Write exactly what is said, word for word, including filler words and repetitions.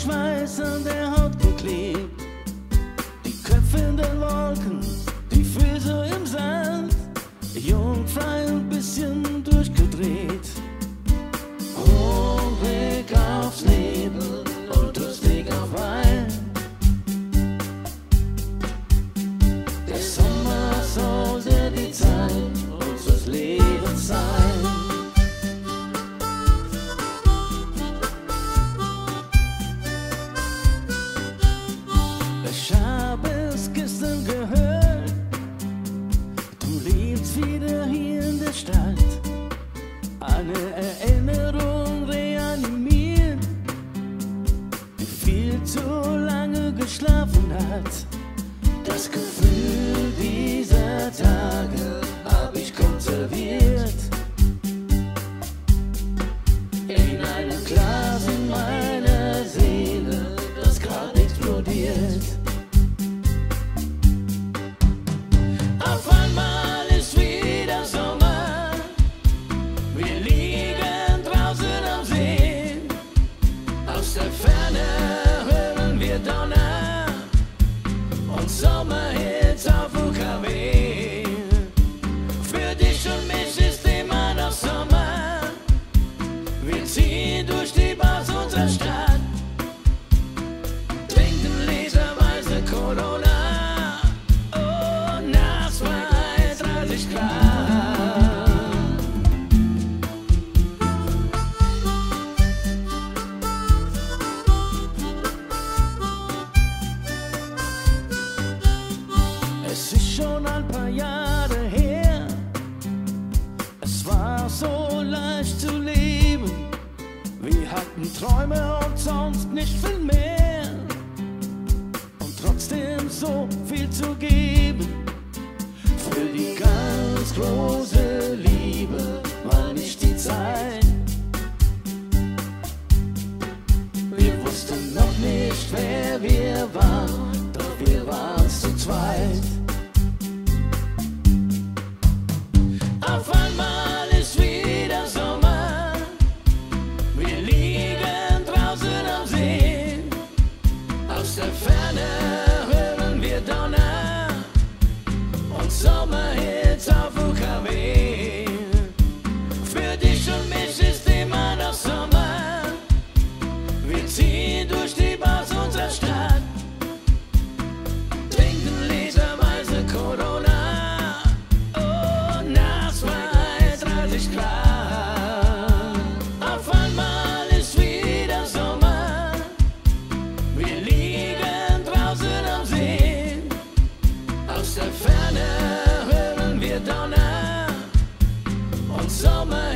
Schweiß an der Haut geklebt. Die Köpfe in den Wolken, die Füße im Sand. Jungfrei und bisschen durchgedreht. Hungrig aufs Leben und durstig auf Wein. Der Sommer sollte die Zeit unseres Lebens sein. Ich habe es gestern gehört, du lebst wieder hier in der Stadt. Eine Erinnerung reanimiert, die viel zu lange geschlafen hat. Das Gefühl dieser Tage hab ich konserviert in einem Glas in meiner Seele, das grad explodiert. Auf einmal ist wieder Sommer, wir liegen draußen am See. Aus der Ferne hören wir Donner und Sommerhits auf U K W. Für dich und mich ist immer noch Sommer. Wir ziehen durch die Bars unserer Stadt, trinken literweise Corona. Oh, nachts bei dreißig Grad. Es ist schon ein paar Jahre her, es war so leicht zu leben. Wir hatten Träume und sonst nicht viel mehr. Und trotzdem so viel zu geben. Für die ganz große Liebe war nicht die Zeit. Wir wussten noch nicht, wer wir waren, doch wir waren zu zweit. Auf einmal ist wieder Sommer, wir liegen draußen am See. Aus der Ferne hören wir Donner und Sommerhits auf U K W. Für dich und mich ist immer noch Sommer. Wir ziehen durch die Bars unserer Stadt, trinken literweise Corona. Oh, nachts bei dreißig Grad. Auf einmal ist wieder Sommer, wir liegen draußen am See. Aus der Ferne hören wir Donner und Sommer